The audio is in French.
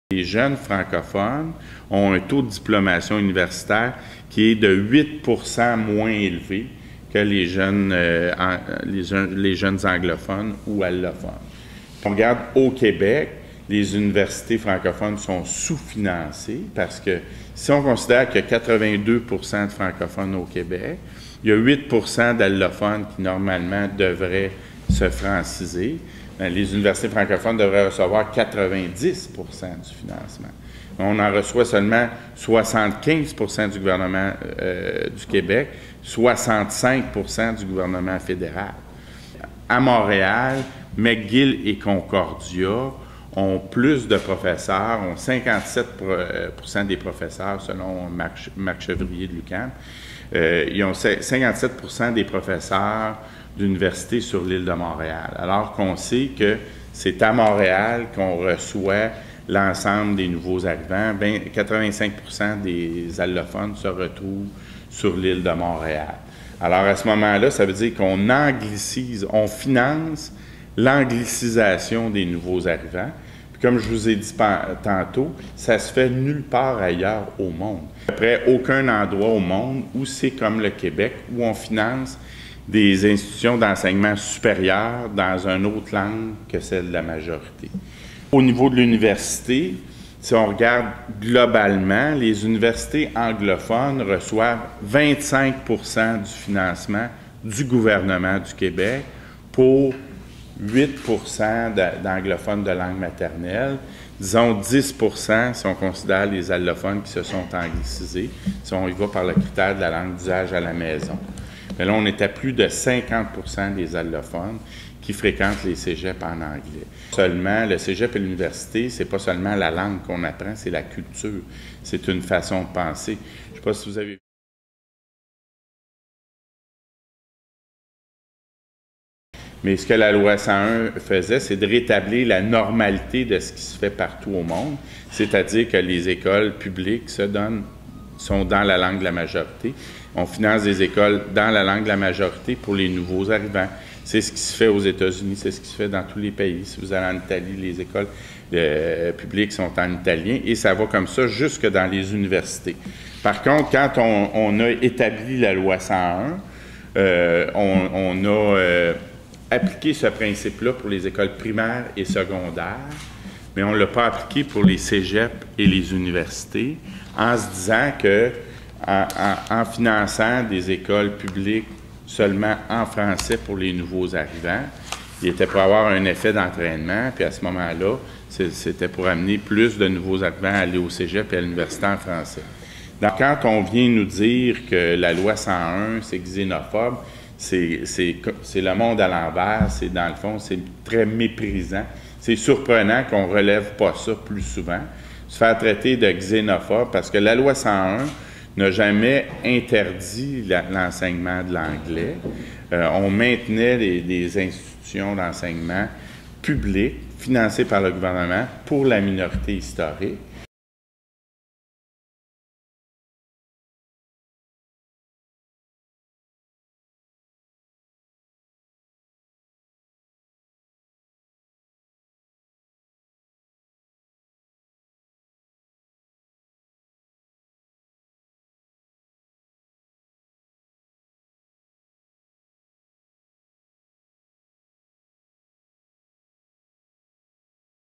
Les jeunes francophones ont un taux de diplomation universitaire qui est de 8 % moins élevé que les jeunes anglophones ou allophones. On regarde au Québec, les universités francophones sont sous-financées parce que si on considère qu'il y a 82 % de francophones au Québec, il y a 8 % d'allophones qui normalement devraient se franciser. Les universités francophones devraient recevoir 90 % du financement. On en reçoit seulement 75 % du gouvernement du Québec, 65 % du gouvernement fédéral. À Montréal, McGill et Concordia ont plus de professeurs, ont 57 % des professeurs selon Marc Chevrier de l'UQAM. Ils ont 57 % des professeurs d'université sur l'île de Montréal, alors qu'on sait que c'est à Montréal qu'on reçoit l'ensemble des nouveaux arrivants. 85 % des allophones se retrouvent sur l'île de Montréal. Alors à ce moment-là, ça veut dire qu'on anglicise, on finance l'anglicisation des nouveaux arrivants. Puis comme je vous ai dit tantôt, ça se fait nulle part ailleurs au monde. Après, aucun endroit au monde où c'est comme le Québec, où on finance des institutions d'enseignement supérieur dans une autre langue que celle de la majorité. Au niveau de l'université, si on regarde globalement, les universités anglophones reçoivent 25 % du financement du gouvernement du Québec pour 8 % d'anglophones de langue maternelle, disons 10 % si on considère les allophones qui se sont anglicisés, si on y va par le critère de la langue d'usage à la maison. Mais là, on est à plus de 50 % des allophones qui fréquentent les cégeps en anglais. Seulement, le cégep et l'université, c'est pas seulement la langue qu'on apprend, c'est la culture. C'est une façon de penser. Je ne sais pas si vous avez... Mais ce que la loi 101 faisait, c'est de rétablir la normalité de ce qui se fait partout au monde, c'est-à-dire que les écoles publiques sont dans la langue de la majorité. On finance des écoles dans la langue de la majorité pour les nouveaux arrivants. C'est ce qui se fait aux États-Unis, c'est ce qui se fait dans tous les pays. Si vous allez en Italie, les écoles publiques sont en italien et ça va comme ça jusque dans les universités. Par contre, quand on a établi la loi 101, on a appliqué ce principe-là pour les écoles primaires et secondaires, mais on ne l'a pas appliqué pour les cégeps et les universités en se disant que en finançant des écoles publiques seulement en français pour les nouveaux arrivants, il était pour avoir un effet d'entraînement, puis à ce moment-là, c'était pour amener plus de nouveaux arrivants à aller au cégep et à l'université en français. Donc, quand on vient nous dire que la loi 101, c'est xénophobe, c'est le monde à l'envers, c'est dans le fond, c'est très méprisant. C'est surprenant qu'on ne relève pas ça plus souvent, se faire traiter de xénophobe, parce que la loi 101 n'a jamais interdit l'enseignement de l'anglais. On maintenait des institutions d'enseignement publiques financées par le gouvernement pour la minorité historique.